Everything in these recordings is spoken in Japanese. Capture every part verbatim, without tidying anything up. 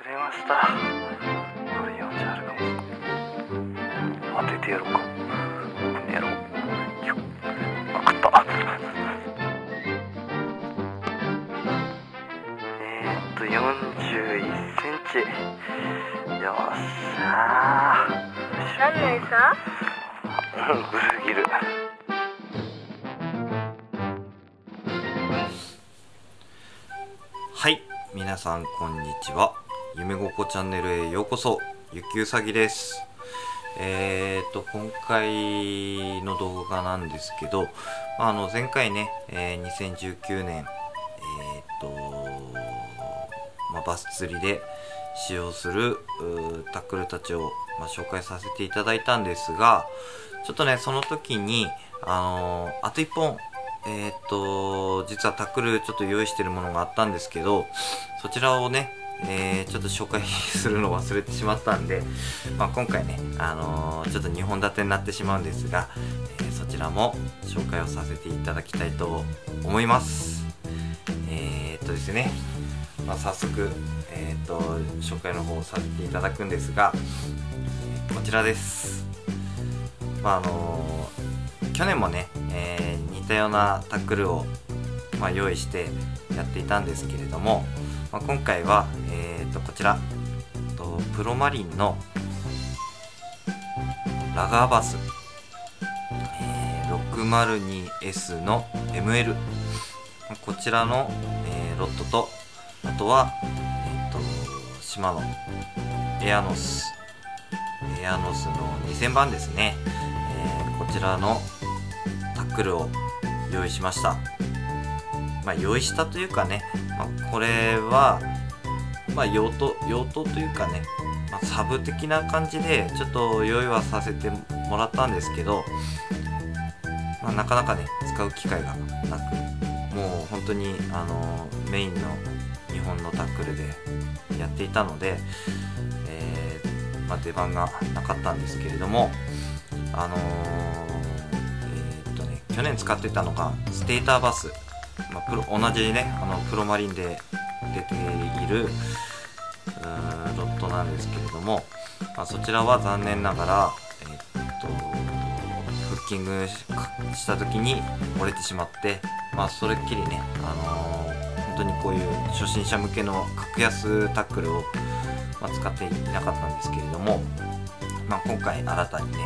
釣れました。これよんじゅうあるかも。当ててやろうか。この野郎。よっ。あ、食った。えーっと、よんじゅういっセンチ。よっしゃー。 何の餌？ うん、ブルーギル。 はい、皆さんこんにちは。夢ごこチャンネルへようこそ。ゆきうさぎです。えーと今回の動画なんですけど、あの前回ね、えー、にせんじゅうきゅうねんえーと、まあ、バス釣りで使用するタックルたちを、まあ、紹介させていただいたんですが、ちょっとねその時にあのー、あといっぽんえーっと、実はタックルちょっと用意してるものがあったんですけど、そちらをね、えー、ちょっと紹介するのを忘れてしまったんで、まあ、今回ね、あのー、ちょっとにほん立てになってしまうんですが、えー、そちらも紹介をさせていただきたいと思います。えー、っとですね、まあ、早速、えー、っと、紹介の方をさせていただくんですが、えー、こちらです。まあ、あのー、去年もね、えー、似たようなタックルを、まあ、用意してやっていたんですけれども、まあ、今回は、えー、とこちらとプロマリンのラガーバス、えー、ろくまるにエス の エムエル こちらの、えー、ロッドと、あとは、えー、とシマノエアノスエアノスのにせんばんですね、えー、こちらのタックルを用意しました。まあ、用意したというかね、まあ、これは、まあ、用途用途というかね、まあ、サブ的な感じでちょっと用意はさせてもらったんですけど、まあ、なかなかね使う機会がなく、もう本当にあのメインの日本のタックルでやっていたので、えーまあ、出番がなかったんですけれども、あのー去年使ってたのがステーターバス、まあ、プロ同じねあのプロマリンで出ているロッドなんですけれども、まあ、そちらは残念ながら、えー、っとフッキングした時に折れてしまって、まあ、それっきりね、あのー、本当にこういう初心者向けの格安タックルを、まあ、使っていなかったんですけれども、まあ、今回新たにね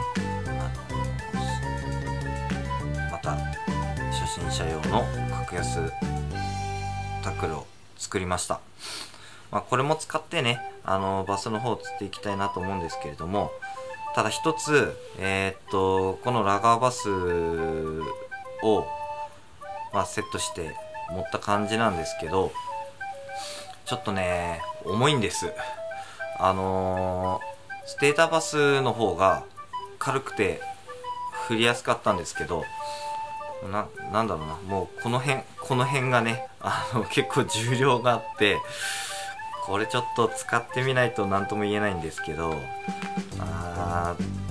初心者用の格安タックルを作りました。まあ、これも使ってねあのバスの方を釣っていきたいなと思うんですけれども、ただ一つ、えー、っとこのラガーバスを、まあ、セットして持った感じなんですけど、ちょっとね重いんです。あのー、ステーターバスの方が軽くて振りやすかったんですけど、な, なんだろうなもうこの辺この辺がねあの結構重量があって、これちょっと使ってみないと何とも言えないんですけど、あ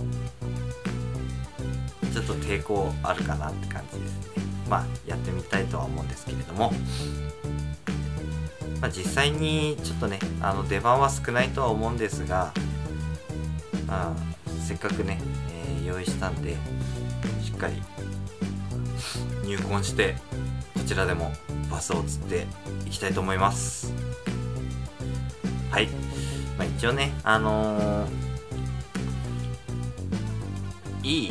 ーちょっと抵抗あるかなって感じですね。まあやってみたいとは思うんですけれども、まあ、実際にちょっとねあの出番は少ないとは思うんですが、まあ、せっかくね、えー、用意したんでしっかり入魂してこちらでもバスを釣っていきたいと思います。はい、まあ、一応ねあのー、いい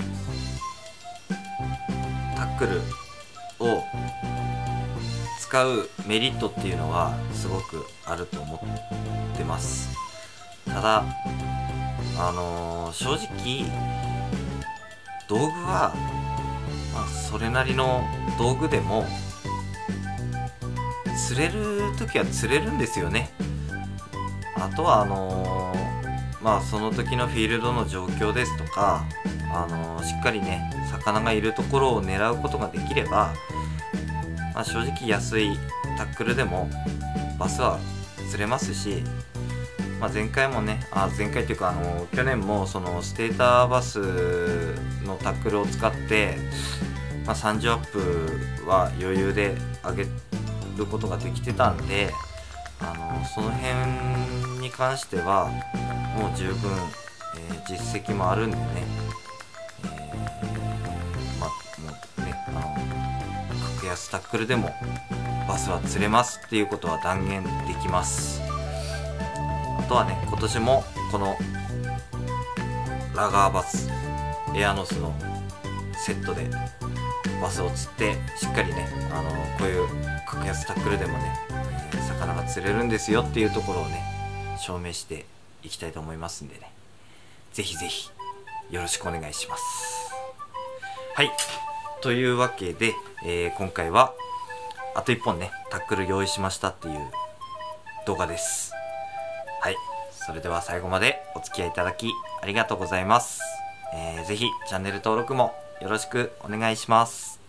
タックルを使うメリットっていうのはすごくあると思ってます。ただあのー、正直道具はまあ、それなりの道具でも釣れる時は釣れるんですよね。あとはあのー、まあその時のフィールドの状況ですとか、あのー、しっかりね魚がいるところを狙うことができれば、まあ、正直安いタックルでもバスは釣れますし、まあ、前回もねあ前回というかあの去年もそのステーターバスのタックルを使って、まあ、さんじゅうアップは余裕で上げることができてたんで、あのその辺にに関してはもう十分、えー、実績もあるんでね、えー、まあもうねあの格安タックルでもバスは釣れますっていうことは断言できます。あとはね、今年もこのラガーバスエアノスのセットでバスを釣ってしっかりね、あのこういう格安タックルでもね、えー、魚が釣れるんですよっていうところをね証明していきたいと思いますんでね、ぜひぜひよろしくお願いします。はい、というわけで、えー、今回はあといっぽんねタックル用意しましたっていう動画です。はい、それでは最後までお付き合いいただきありがとうございます。えー、ぜひチャンネル登録もよろしくお願いします。